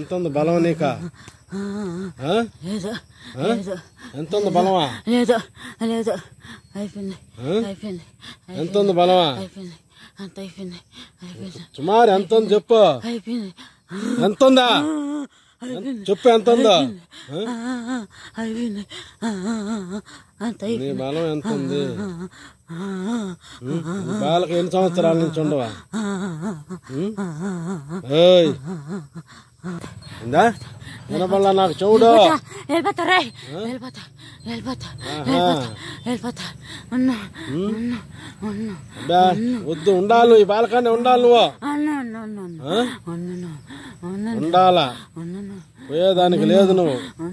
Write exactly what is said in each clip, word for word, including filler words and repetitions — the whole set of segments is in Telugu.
ఎంత ఉంది బలం నీక? ఎంత ఉంది బలమా? లేదు లేదు అయిపోయింది అయిపోయింది. ఎంత ఉంది బలమా? అయిపోయింది అంత అయిపోయింది అయిపోయింది. సుమారు ఎంత ఉంది చెప్పు. అయిపోయింది. ఎంత ఉందా చెప్పు, ఎంత ఉందో? అయిపోయింది అంత నీ బలం ఎంత ఉంది? బాలకు ఎన్ని సంవత్సరాల నుంచి ఉండవా? ఇందా వినపల్లా నాకు చూడు. వెళ్ళిపోతా రే వెళ్ళిపోతా వెళ్ళిపోతా వెళ్ళిపోతా వెళ్ళిపోతా. ఉన్నా ఉన్నా ఉన్నా వద్దు, ఉండాలి ఈ బాలకాన్ని ఉండాలి నువ్వు. ఉండాలా, పోయేదానికి లేదు నువ్వు.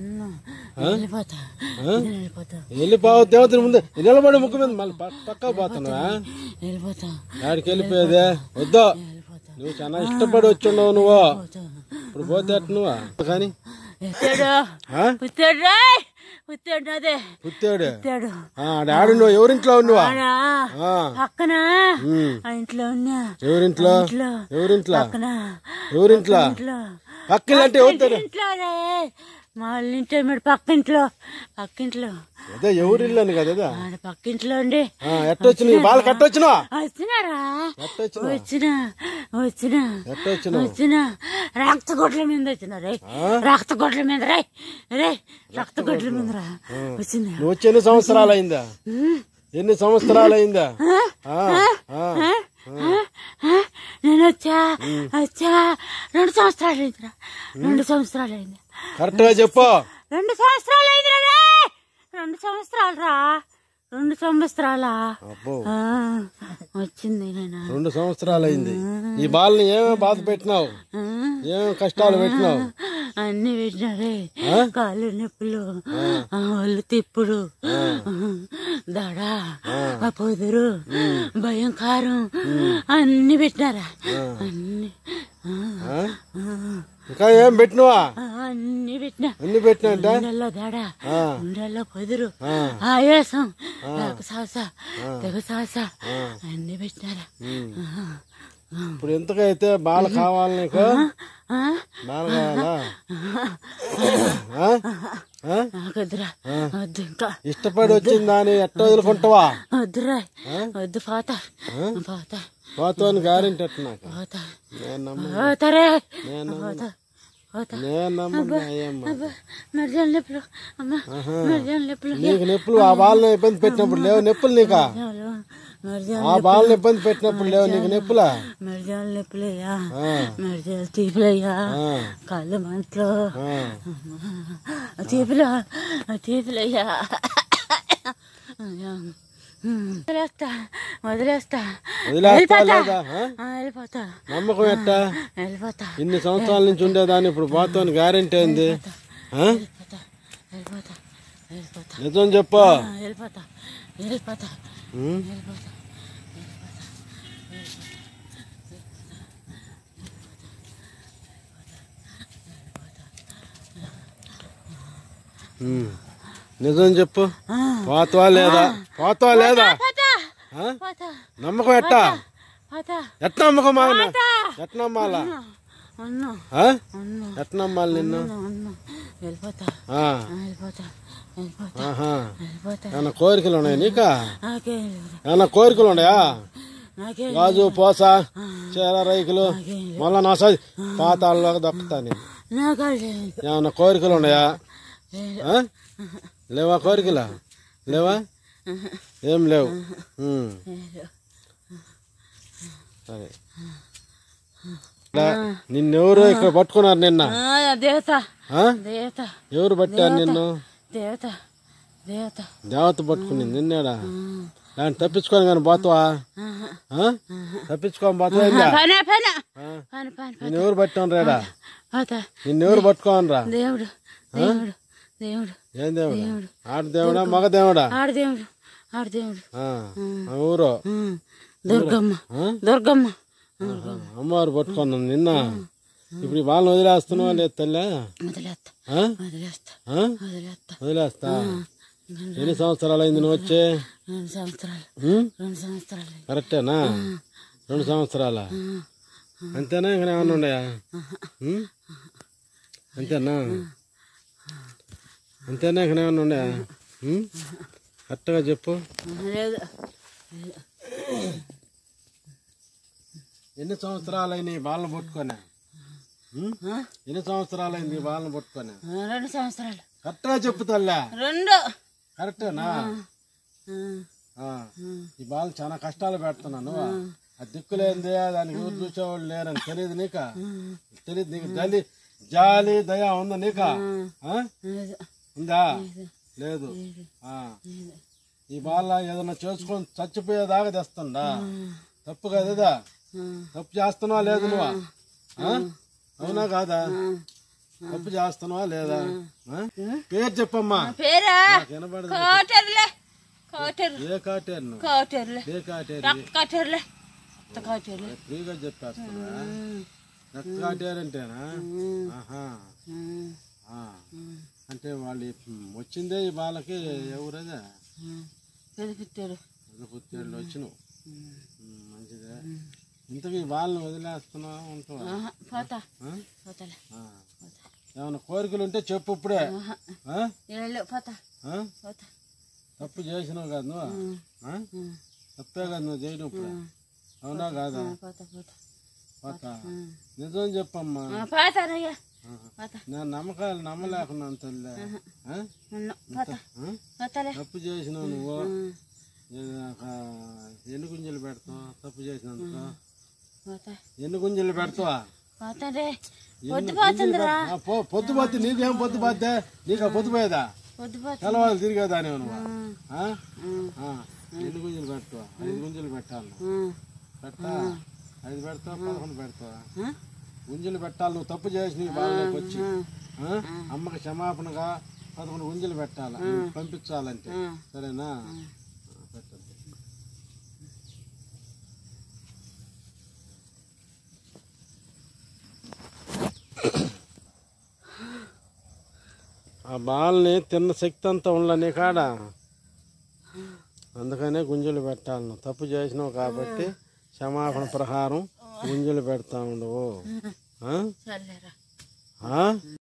వెళ్ళిపోవు దేవతని ముందు నిలబడి ముక్కు మీద మళ్ళీ పక్క పోతున్నావా? ఆడికి వెళ్ళిపోయేదే వద్దు. నువ్వు చాలా ఇష్టపడి వచ్చి ఉండవు నువ్వు. ఇప్పుడు పోతే అట్టు నువ్వా కానీ పుత్తాడు ఆడు నువ్వు ఎవరింట్లో ఉన్నావా? పక్కన ఇంట్లో ఉన్నా. ఎవరింట్లో ఎవరింట్లో ఎవరింట్లో పక్కన అంటే ఎవరు? వాళ్ళ ఇంట్లో మీరు పక్కింట్లో పక్కింట్లో అదే ఎవరిల్లు అని కదా పక్కింట్లో అండి. ఎట్టొచ్చిన వాళ్ళకి ఎట్టొచ్చినా వచ్చినారా? వచ్చిన వచ్చిన వచ్చిన రక్త గొడ్ల మీద వచ్చిన రే రక్త గొడ్ల మీద రే రే రక్త గొడ్ల మీద రా వచ్చింది. నువ్వు వచ్చి ఎన్ని సంవత్సరాలు అయిందా? ఎన్ని సంవత్సరాలు అయిందా? నేను వచ్చా వచ్చా రెండు సంవత్సరాలు అయిందిరా. రెండు సంవత్సరాలు అయింది. కరెక్ట్ గా చెప్పు. రెండు సంవత్సరాలు అయిందిరా రే రెండు సంవత్సరాలు రా రెండు సంవత్సరాలా వచ్చింది. నేను రెండు సంవత్సరాలు అయింది. ఈ బాల్ని ఏమేమి బాధ పెట్టినావు? ఏమేమి కష్టాలు పెట్టినావు? అన్ని పెట్టినారే. కాళ్ళు నొప్పులు, ఒళ్ళు తిప్పుడు, దడ, పొదురు, భయంకరం అన్ని పెట్టినారా? అన్ని ఇంకా ఏం పెట్టినవా? అన్ని పెట్టినా. అన్ని పెట్టినా ఉండల్లో దడ, ఉండల్లో పొదురు, ఆయాసం, సాస తెగ సాస అన్ని పెట్టినారా? ఇప్పుడు ఎంతకైతే బాల కావాలి నీకు? బాల కావాలా? వద్దురా వద్దు. ఇంకా ఇష్టపడి వచ్చిందా అని ఎట్ట వదులుకుంటావా? వద్దురా వద్దు. పోతా పోతా పోతాను గ్యారెంటీ ఎట్ట నాకు? పోతారే నీకు నొప్పులు ఆ బాలను ఇబ్బంది పెట్టినప్పుడు లేవు నొప్పులు? నీకా ఆ బాలను ఇబ్బంది పెట్టినప్పుడు లేవు నీకు నొప్పులా? మెరజాల నొప్పులయ్యా, మెరజాల తీపులయ్యా, కాళ్ళు మంటలు తీపులు తీపులయ్యా. వదిలేస్తా వదిలేస్తా వెళ్ళిపోతా. నమ్మకం ఎట్టా? వెళ్ళిపోతా. ఇన్ని సంవత్సరాల నుంచి ఉండేదాన్ని ఇప్పుడు పోతాను గ్యారెంటీ అయింది. నిజం చెప్పు. వెళ్ళిపోతా వెళ్ళిపోతా వెళ్ళిపోతా. నిజం చెప్పు. పోతావా లేదా? పోతావా లేదా? నమ్మకం ఎట్టా? ఎట్ నమ్మకం? ఎట్ నమ్మాలా? ఎట్ నమ్మాలి నిన్ను? ఏమన్నా కోరికలు ఉన్నాయా నీకా? ఏమన్నా కోరికలు ఉన్నాయా? గాజు పోస చీర రైకులు మళ్ళా నా సది పాతాల్లోకి దక్కుతా నేను. ఏమన్నా కోరికలు ఉన్నాయా? లేవా కోరికలా? లేవా? ఏం లేవు. సరే నిన్నెవరు ఇక్కడ పట్టుకున్నారు నిన్న? ఎవరు పట్టారు నిన్ను? దేవత దేవత దేవత పట్టుకుని నిన్నేడా? దాన్ని తప్పించుకొని కానీ పోతావా? తప్పించుకొని పోతావా? నిన్నెవరు పట్టుకోని రేడా? నిన్నెవరు పట్టుకోని రా? దేవుడు దేవుడు దేవుడు. ఏం దేవుడు? ఆడ దేవుడా మగ దేవుడా? ఆడదేవుడు ఆడదేవుడు. ఊరు దుర్గమ్మ దుర్గమ్మ అమ్మవారు పట్టుకున్నాం నిన్న. ఇప్పుడు ఈ వాళ్ళని వదిలేస్తున్నావా లేదు తల్లి? వదిలేస్తా వదిలేస్తా వదిలేస్తా వదిలేస్తా. ఎన్ని సంవత్సరాలు అయింది నువ్వు వచ్చి? రెండు సంవత్సరాలు రెండు సంవత్సరాలు. కరెక్టేనా? రెండు సంవత్సరాల అంతేనా? ఇంకా ఏమన్నా ఉన్నాయా? అంతేనా అంతేనా ఇక్కడ ఏమన్నా ఉండే కరెక్ట్గా చెప్పు. లేదు. ఎన్ని సంవత్సరాలైంది బాలను పట్టుకొని? ఎన్ని సంవత్సరాలైంది బాలను పట్టుకొని? రెండు సంవత్సరాలు. కరెక్ట్గా చెప్పు తల్లా. రెండు. కరెక్టేనా? ఈ బాలు చాలా కష్టాలు పెడుతున్నాను. ఆ దిక్కులేంది, దానికి ఊరు చూసేవాళ్ళు లేరని తెలియదు నీక? తెలియదు నీకు? జాలి జాలి దయా ఉందా నీక? ఉందా? లేదు. ఈ బాల ఏదన్నా చేసుకొని చచ్చిపోయేదాకా తెస్తుందా? తప్పు కదా? తప్పు చేస్తున్నావా లేదు నువ్వా? అవునా కాదా? తప్పు చేస్తున్నావా లేదా? పేరు చెప్పమ్మా. పేరా? వినపడదు. ఏ కాటేరు? ఏ కాటేరు? ఫ్రీగా చెప్పేస్తున్నా. రక్త కాటేరు అంటేనా? అంటే వాళ్ళు వచ్చిందే ఈ బాలకి ఎవరదా? పుత్తేరు పుత్తేళ్ళు వచ్చినావు. మంచిదే. ఇంతకీ వాళ్ళని వదిలేస్తున్నావా ఉంటావా? ఏమన్నా కోరికలు ఉంటే చెప్పు ఇప్పుడే. తప్పు చేసినావు కదా నువ్వు? తప్పే కదా నువ్వు చేయడం ఇప్పుడు? అవునా కాదా? పోతా. నిజం చెప్పమ్మా. నేను నమ్మకాలు నమ్మలేకున్నాను తల్లి. తప్పు చేసినావు నువ్వు. ఎన్ని గుంజలు పెడతావు తప్పు చేసినందుకు? ఎన్ని గుంజలు పెడతావా? పొద్దు పోతే నీకేం పొద్దు పోతే? నీకు పొద్దు పోయేదా? తెల్లవాళ్ళు తిరిగేదా నువ్వు? ఎన్ని గుంజలు పెడతావా? ఐదు గుంజలు పెట్టాలి. పెట్టా? ఐదు పెడతావా పదకొండు పెడతావా? గుంజలు పెట్టాలి. నువ్వు తప్పు చేసి నీ బాధలోకి వచ్చి అమ్మకి క్షమాపణగా పదకొండు గుంజలు పెట్టాలి పంపించాలంటే. సరేనా? పెట్టద్దు. ఆ బాల్ని తిన్న శక్తి అంతా ఉండలే కాడ, అందుకనే గుంజలు పెట్టాలి. నువ్వు తప్పు చేసినావు కాబట్టి క్షమాపణ ప్రకారం గుంజలు పెడతా ఉండవు.